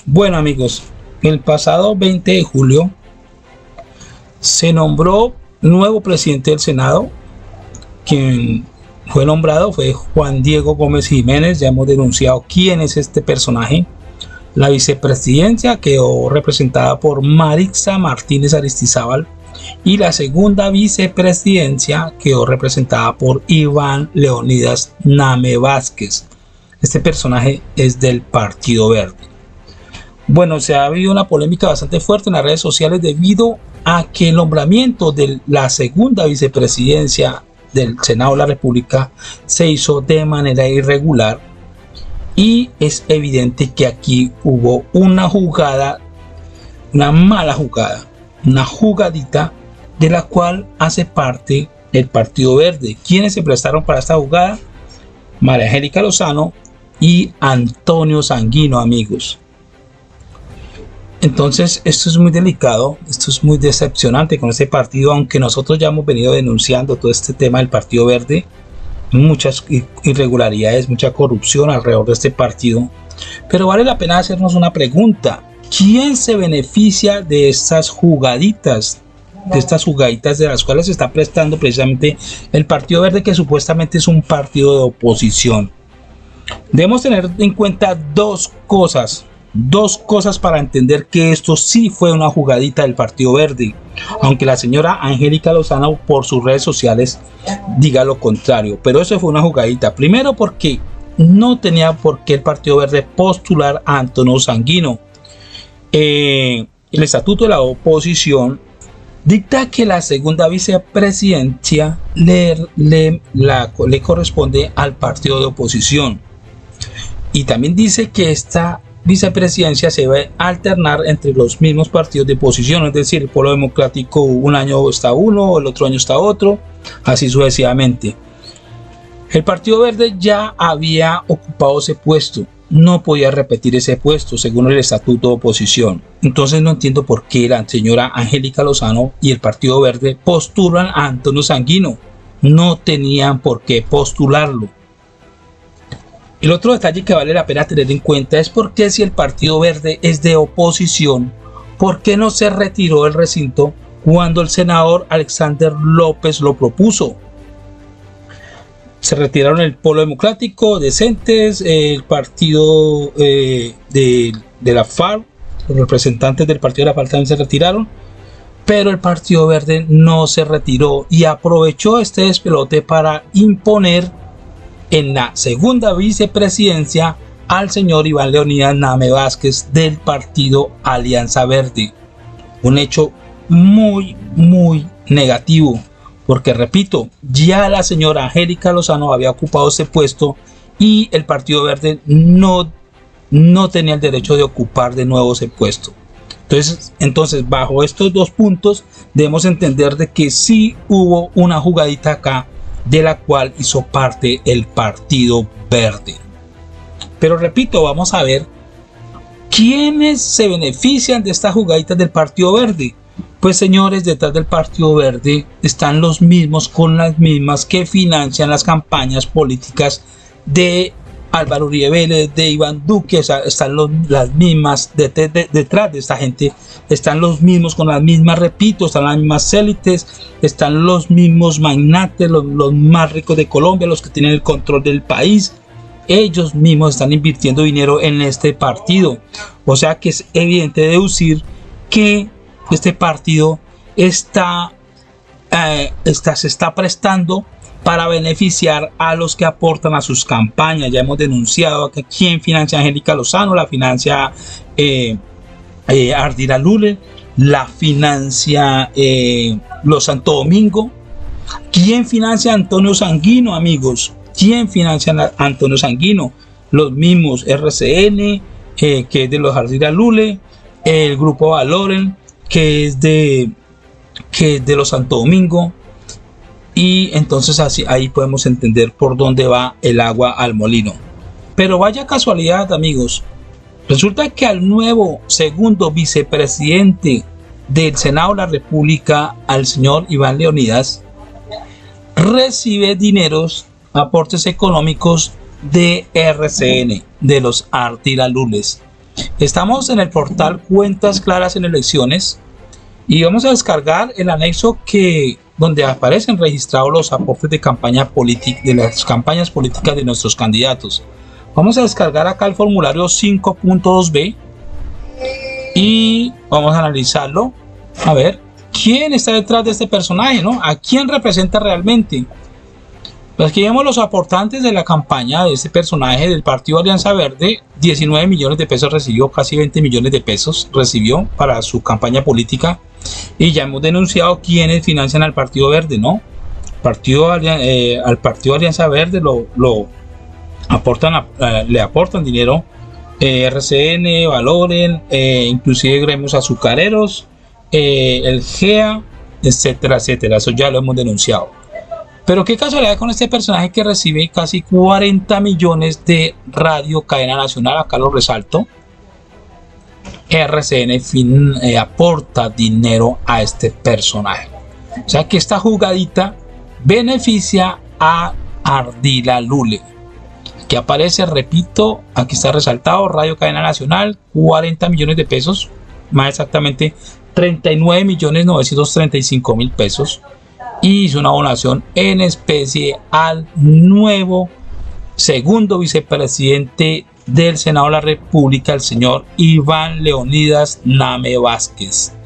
Bueno amigos, el pasado 20 de julio se nombró nuevo presidente del Senado. Quien fue nombrado fue Juan Diego Gómez Jiménez. Ya hemos denunciado quién es este personaje. La vicepresidencia quedó representada por Marixa Martínez Aristizábal y la segunda vicepresidencia quedó representada por Iván Leonidas Name Vázquez. Este personaje es del Partido Verde. Bueno, se ha habido una polémica bastante fuerte en las redes sociales debido a que el nombramiento de la segunda vicepresidencia del Senado de la República se hizo de manera irregular, y es evidente que aquí hubo una jugada, una mala jugada, una jugadita de la cual hace parte el Partido Verde. ¿Quiénes se prestaron para esta jugada? María Angélica Lozano y Antonio Sanguino, amigos. Entonces esto es muy delicado, esto es muy decepcionante con este partido, aunque nosotros ya hemos venido denunciando todo este tema del Partido Verde, muchas irregularidades, mucha corrupción alrededor de este partido. Pero vale la pena hacernos una pregunta: ¿quién se beneficia de estas jugaditas? De las cuales se está prestando precisamente el Partido Verde, que supuestamente es un partido de oposición. Debemos tener en cuenta dos cosas para entender que esto sí fue una jugadita del Partido Verde, aunque la señora Angélica Lozano por sus redes sociales diga lo contrario. Pero eso fue una jugadita. Primero, porque no tenía por qué el Partido Verde postular a Antonio Sanguino. El estatuto de la oposición dicta que la segunda vicepresidencia le corresponde al partido de oposición, y también dice que esta vicepresidencia se va a alternar entre los mismos partidos de oposición, es decir, el Polo Democrático un año está uno, el otro año está otro, así sucesivamente. El Partido Verde ya había ocupado ese puesto, no podía repetir ese puesto según el estatuto de oposición. Entonces no entiendo por qué la señora Angélica Lozano y el Partido Verde postulan a Antonio Sanguino. No tenían por qué postularlo. El otro detalle que vale la pena tener en cuenta es por qué, si el Partido Verde es de oposición, ¿por qué no se retiró del recinto cuando el senador Alexander López lo propuso? Se retiraron el Polo Democrático, Decentes, el partido de la FARC, los representantes del partido de la FARC también se retiraron, pero el Partido Verde no se retiró y aprovechó este despelote para imponer en la segunda vicepresidencia al señor Iván Leonidas Name Vázquez del partido Alianza Verde. Un hecho muy negativo, porque repito, ya la señora Angélica Lozano había ocupado ese puesto y el Partido Verde no tenía el derecho de ocupar de nuevo ese puesto. Entonces bajo estos dos puntos debemos entender de que sí hubo una jugadita acá de la cual hizo parte el Partido Verde. Pero repito, vamos a ver quiénes se benefician de estas jugaditas del Partido Verde. Pues señores, detrás del Partido Verde están los mismos con las mismas que financian las campañas políticas de Álvaro Uribe Vélez, de Iván Duque. O sea, están las mismas detrás de esta gente, están los mismos con las mismas, repito, están las mismas élites, están los mismos magnates, los más ricos de Colombia, los que tienen el control del país. Ellos mismos están invirtiendo dinero en este partido. O sea que es evidente deducir que este partido se está prestando para beneficiar a los que aportan a sus campañas. Ya hemos denunciado que quién financia a Angélica Lozano, la financia Ardila Lule, la financia los Santo Domingo. ¿Quién financia a Antonio Sanguino, amigos? ¿Quién financia a Antonio Sanguino? Los mismos RCN, que es de los Ardila Lule, el Grupo Valoren, que es de los Santo Domingo. Y entonces así ahí podemos entender por dónde va el agua al molino. Pero vaya casualidad, amigos, resulta que al nuevo segundo vicepresidente del Senado de la República, al señor Iván Leonidas, recibe dineros, aportes económicos de RCN, de los Ardila Lules. Estamos en el portal Cuentas Claras en Elecciones y vamos a descargar el anexo donde aparecen registrados los aportes de campaña política, de las campañas políticas de nuestros candidatos. Vamos a descargar acá el formulario 5.2b y vamos a analizarlo, a ver quién está detrás de este personaje, ¿no? ¿A quién representa realmente? Pues aquí vemos los aportantes de la campaña de este personaje del Partido Alianza Verde. 19 millones de pesos recibió, casi 20 millones de pesos recibió para su campaña política. Y ya hemos denunciado quiénes financian al Partido Verde, ¿no? Al Partido Alianza Verde le aportan dinero, RCN, Valoren, inclusive gremios azucareros, el GEA, etcétera, etcétera. Eso ya lo hemos denunciado. Pero qué casualidad con este personaje que recibe casi 40 millones de radio cadena nacional. Acá lo resalto. RCN aporta dinero a este personaje. O sea que esta jugadita beneficia a Ardila Lule. Aquí aparece, repito, aquí está resaltado, radio cadena nacional, 40 millones de pesos, más exactamente 39.935.000 pesos. Y hizo una donación en especie al nuevo segundo vicepresidente del Senado de la República, el señor Iván Leonidas Name Vázquez.